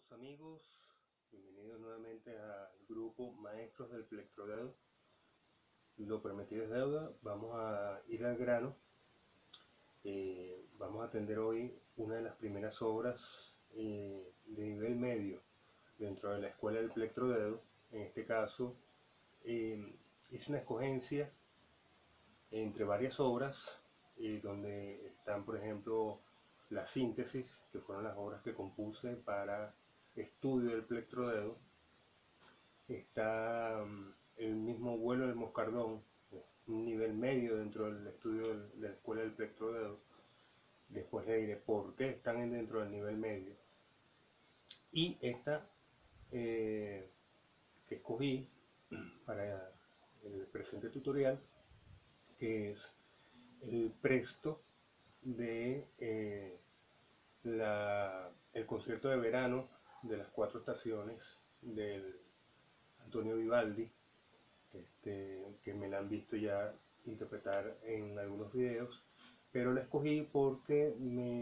Estimados amigos, bienvenidos nuevamente al grupo Maestros del Plectrodedo. Lo prometido es deuda, vamos a ir al grano. Vamos a atender hoy una de las primeras obras de nivel medio dentro de la escuela del Plectrodedo. En este caso, hice una escogencia entre varias obras donde están, por ejemplo, la síntesis, que fueron las obras que compuse para estudio del Plectrodedo. Está el mismo vuelo del moscardón, un nivel medio dentro del estudio de la escuela del Plectrodedo. Después le diré por qué están dentro del nivel medio. Y esta que escogí para el presente tutorial, que es el presto de el concierto de verano de las 4 estaciones del Antonio Vivaldi, que me la han visto ya interpretar en algunos videos, pero la escogí porque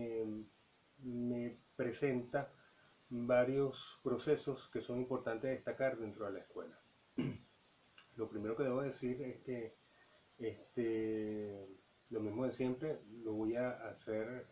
me presenta varios procesos que son importantes destacar dentro de la escuela. Lo primero que debo decir es que lo mismo de siempre lo voy a hacer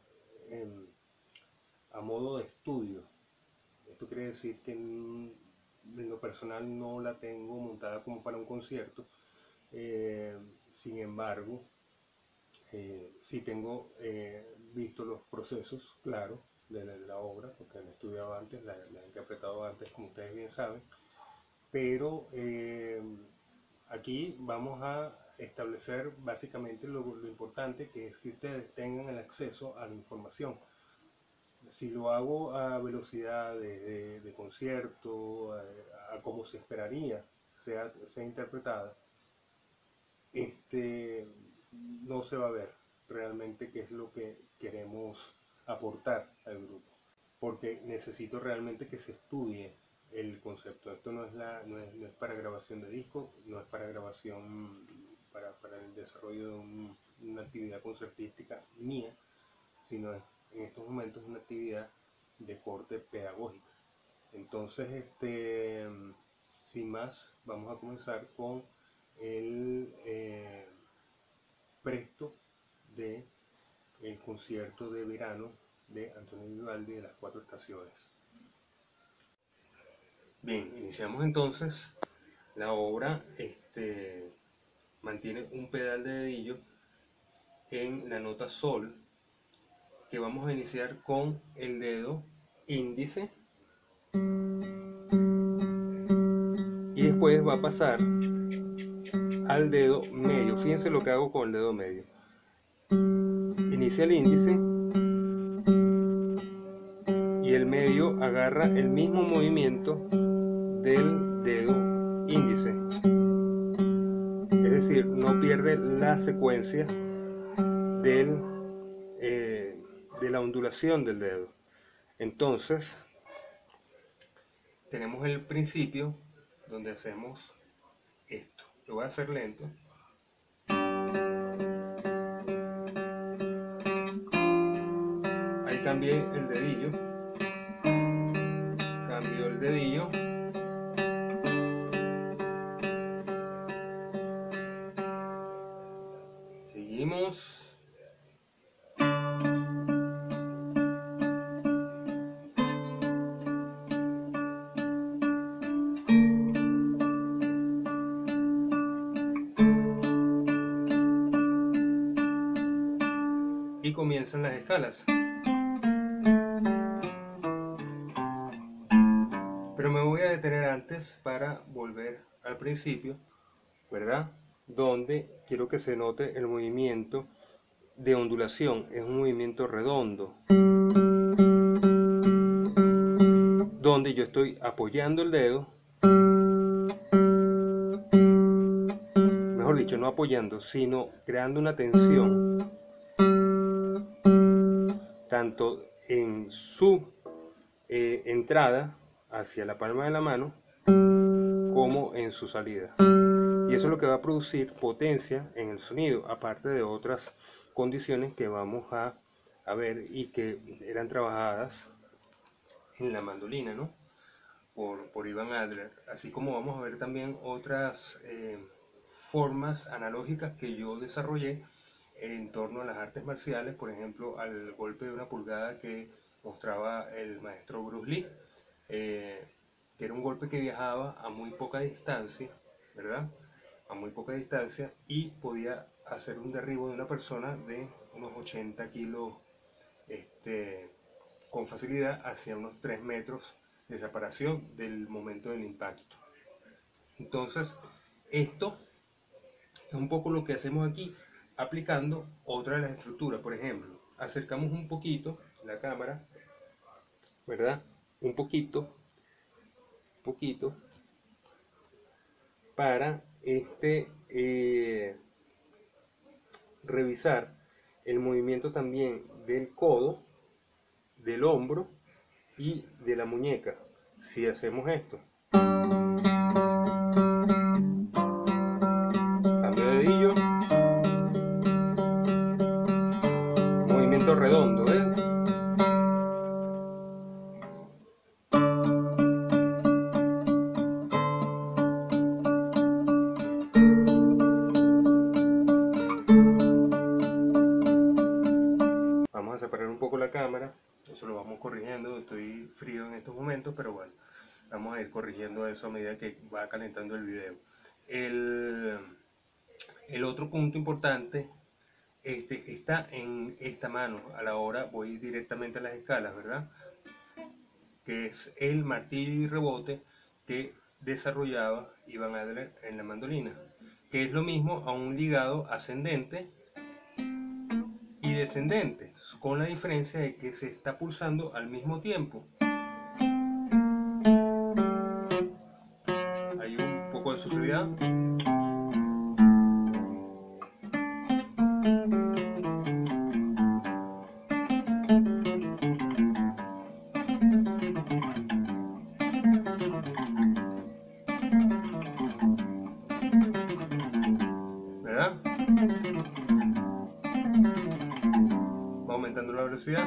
a modo de estudio. Esto quiere decir que en lo personal no la tengo montada como para un concierto. Sin embargo, sí tengo visto los procesos, claro, de la obra, porque la he estudiado antes, la he interpretado antes, como ustedes bien saben. Pero aquí vamos a establecer básicamente lo importante, que es que ustedes tengan el acceso a la información. Si lo hago a velocidad de concierto, a como se esperaría sea interpretada, no se va a ver realmente qué es lo que queremos aportar al grupo, porque necesito realmente que se estudie el concepto. Esto no es para grabación de disco, no es para grabación para el desarrollo de una actividad concertística mía, sino en estos momentos una actividad de corte pedagógico. Entonces, sin más, vamos a comenzar con el presto de el concierto de verano de Antonio Vivaldi de las 4 estaciones. Bien, iniciamos entonces. La obra mantiene un pedal de dedillo en la nota sol, que vamos a iniciar con el dedo índice y después va a pasar al dedo medio. Fíjense lo que hago con el dedo medio. Inicia el índice y el medio agarra el mismo movimiento del dedo índice, es decir, no pierde la secuencia de la ondulación del dedo. Entonces tenemos el principio donde hacemos esto. Lo voy a hacer lento. Ahí cambié el dedillo, cambio el dedillo, seguimos. Y comienzan las escalas. Pero me voy a detener antes para volver al principio, ¿verdad? Donde quiero que se note el movimiento de ondulación. Es un movimiento redondo, donde yo estoy apoyando el dedo, mejor dicho, no apoyando, sino creando una tensión, tanto en su entrada hacia la palma de la mano como en su salida. Y eso es lo que va a producir potencia en el sonido, aparte de otras condiciones que vamos a ver y que eran trabajadas en la mandolina, ¿no? Por Ivan Adler, así como vamos a ver también otras formas analógicas que yo desarrollé en torno a las artes marciales, por ejemplo, al golpe de una pulgada que mostraba el maestro Bruce Lee, que era un golpe que viajaba a muy poca distancia, ¿verdad? A muy poca distancia y podía hacer un derribo de una persona de unos 80 kilos con facilidad hacia unos 3 metros de separación del momento del impacto. Entonces, esto es un poco lo que hacemos aquí aplicando otra de las estructuras. Por ejemplo, acercamos un poquito la cámara, ¿verdad? Un poquito, para revisar el movimiento también del codo, del hombro y de la muñeca. Si hacemos esto, cambio de dedillo, movimiento redondo, ¿ves? Vamos a separar un poco la cámara, eso lo vamos corrigiendo, estoy frío en estos momentos, pero bueno, vamos a ir corrigiendo eso a medida que va calentando el video. El otro punto importante está en esta mano, a la hora voy directamente a las escalas, ¿verdad? Que es el martillo y rebote que desarrollaba Ivan Adler en la mandolina, que es lo mismo a un ligado ascendente y descendente, con la diferencia de que se está pulsando al mismo tiempo. Hay un poco de suciedad. ¿Verdad? Va aumentando la velocidad.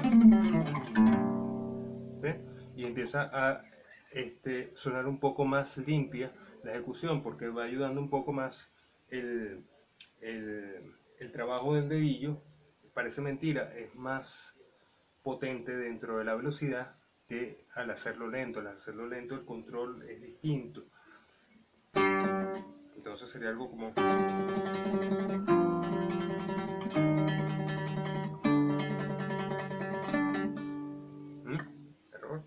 ¿Ve? Y empieza a sonar un poco más limpia la ejecución, porque va ayudando un poco más el, el trabajo del dedillo. Parece mentira, es más potente dentro de la velocidad que al hacerlo lento. Al hacerlo lento el control es distinto. Entonces sería algo como... Error.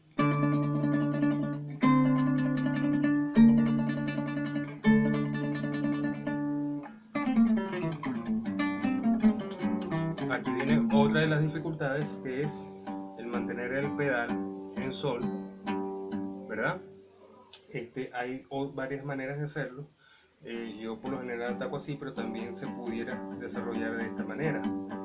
Aquí viene otra de las dificultades, que es el mantener el pedal en sol, ¿verdad? Hay varias maneras de hacerlo. Yo por lo general ataco así, pero también se pudiera desarrollar de esta manera.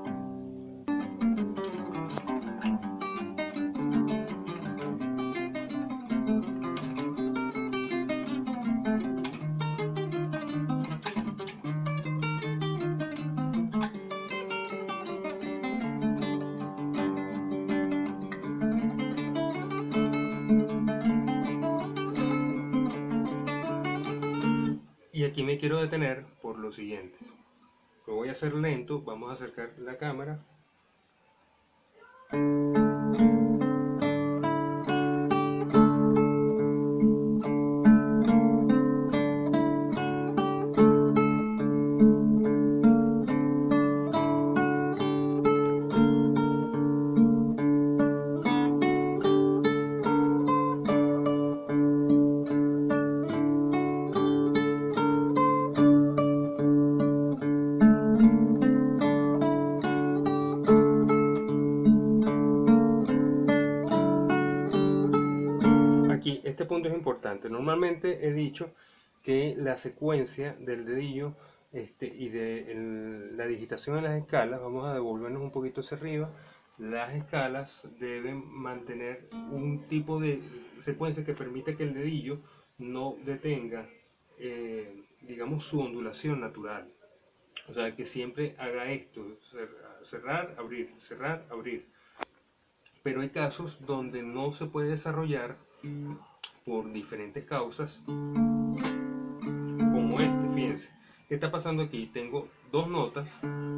Y aquí me quiero detener por lo siguiente. Lo voy a hacer lento, vamos a acercar la cámara. Aquí, este punto es importante. Normalmente he dicho que la secuencia del dedillo y de la digitación en las escalas, vamos a devolvernos un poquito hacia arriba, las escalas deben mantener un tipo de secuencia que permita que el dedillo no detenga, digamos, su ondulación natural. O sea, que siempre haga esto, cerrar, abrir, cerrar, abrir. pero hay casos donde no se puede desarrollar por diferentes causas, como este, fíjense. ¿Qué está pasando aquí? Tengo dos notas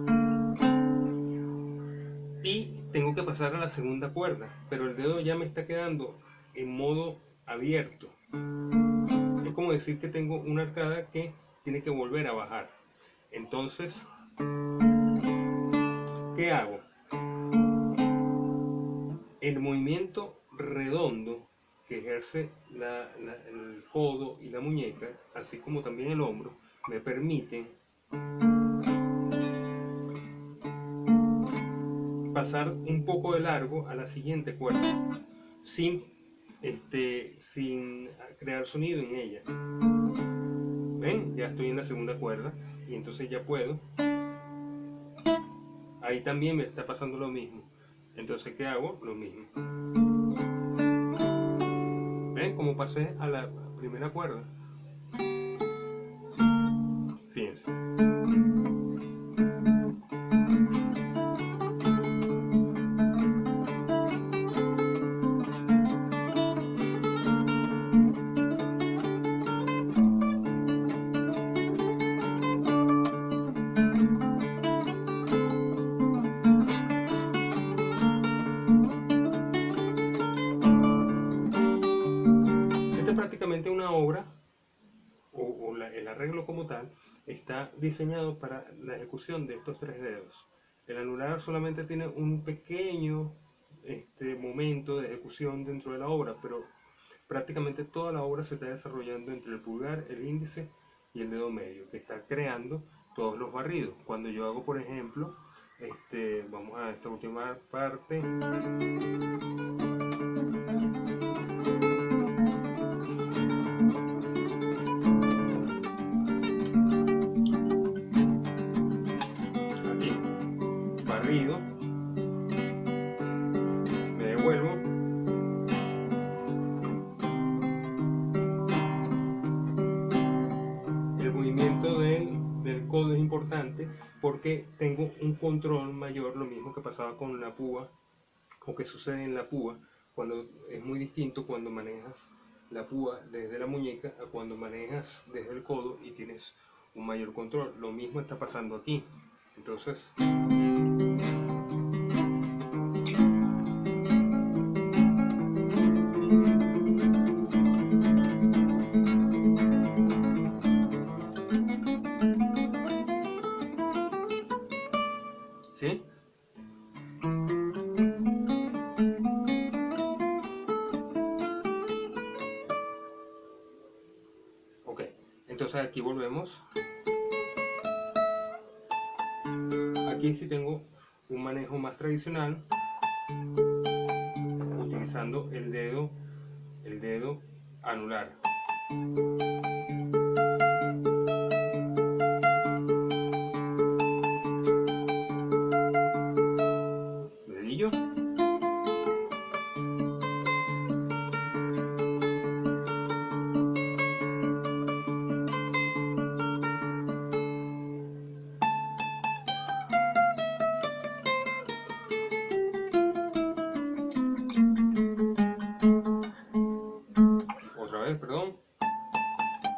y tengo que pasar a la segunda cuerda, pero el dedo ya me está quedando en modo abierto. Es como decir que tengo una arcada que tiene que volver a bajar. Entonces, ¿qué hago? El movimiento redondo que ejerce el codo y la muñeca, así como también el hombro, me permiten pasar un poco de largo a la siguiente cuerda sin crear sonido en ella. ¿Ven? Ya estoy en la segunda cuerda y entonces ya puedo. Ahí también me está pasando lo mismo. Entonces, ¿qué hago? Lo mismo. ¿Ven? Como pasé a la primera cuerda. Fíjense. Esta es prácticamente una obra, el arreglo como tal, está diseñado para la ejecución de estos tres dedos. El anular solamente tiene un pequeño momento de ejecución dentro de la obra, pero prácticamente toda la obra se está desarrollando entre el pulgar, el índice y el dedo medio, que está creando todos los barridos. Cuando yo hago, por ejemplo, vamos a esta última parte. Aquí, barrido, me devuelvo. El movimiento del codo es importante porque tengo un control mayor, lo mismo que pasaba con la púa, o que sucede en la púa, cuando es muy distinto cuando manejas la púa desde la muñeca a cuando manejas desde el codo y tienes un mayor control. Lo mismo está pasando aquí. Entonces, ¿sí? Ok, entonces aquí volvemos. Aquí sí tengo un manejo más tradicional, utilizando el dedo anular. Dedillo. Otra vez, perdón.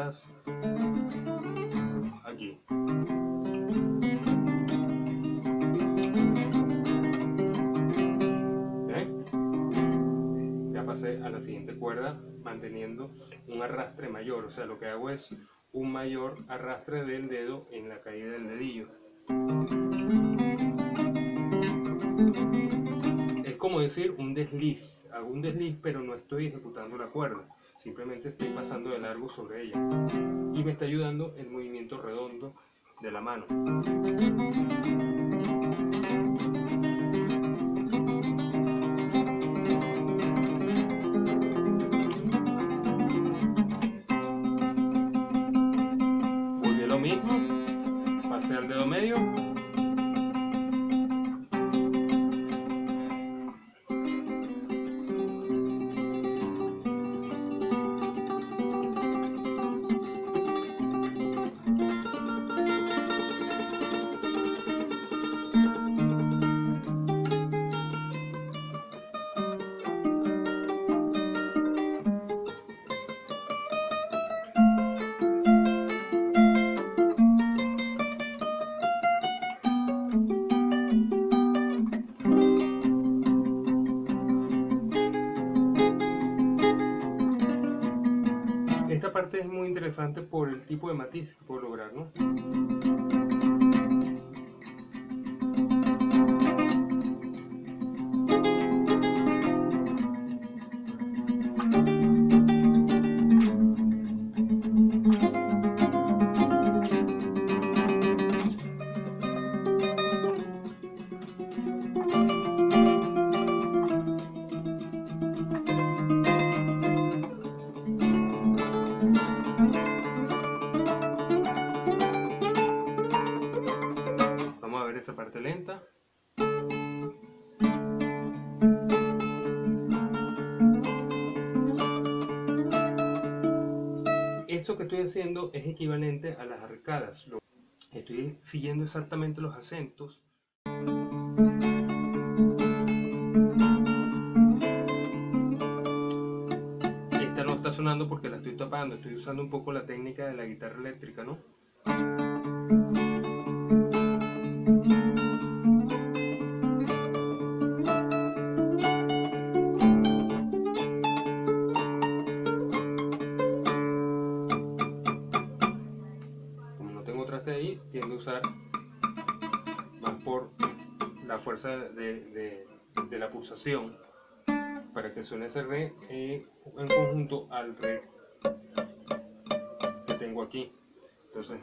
atrás, aquí. Ya pasé a la siguiente cuerda manteniendo un arrastre mayor, o sea, lo que hago es un mayor arrastre del dedo en la caída del dedillo. Es como decir un desliz, hago un desliz pero no estoy ejecutando la cuerda, simplemente estoy pasando de largo sobre ella y me está ayudando el movimiento redondo de la mano. Volví a lo mismo, pasé al dedo medio. Esta parte es muy interesante por el tipo de matiz que puedo lograr, ¿no? Vamos a ver esa parte lenta. Esto que estoy haciendo es equivalente a las arcadas. Estoy siguiendo exactamente los acentos. Esta no está sonando porque la estoy tapando. Estoy usando un poco la técnica de la guitarra eléctrica, ¿no? Ahí tiendo a usar más por la fuerza de la pulsación para que suene ese re en conjunto al re que tengo aquí. Entonces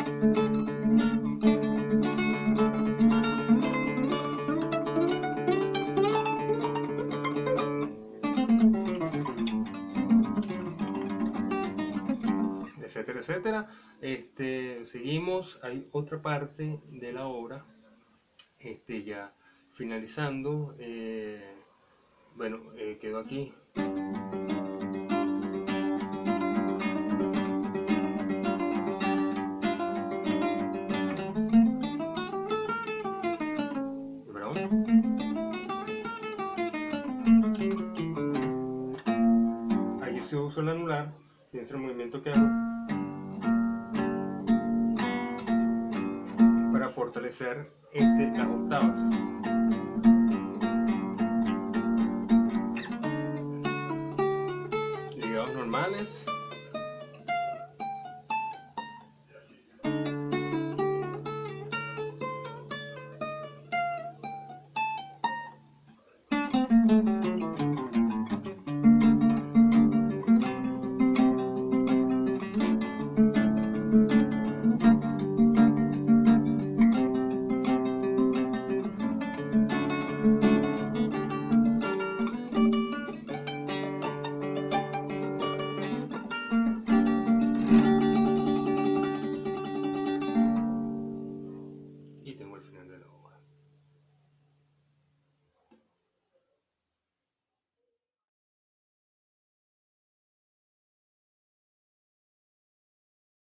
etcétera, etcétera. Seguimos, hay otra parte de la obra, ya finalizando, bueno, quedó aquí. Ahí se usa el anular, fíjense el movimiento que hago para fortalecer las octavas. Ligados normales. Y tengo el final de la obra.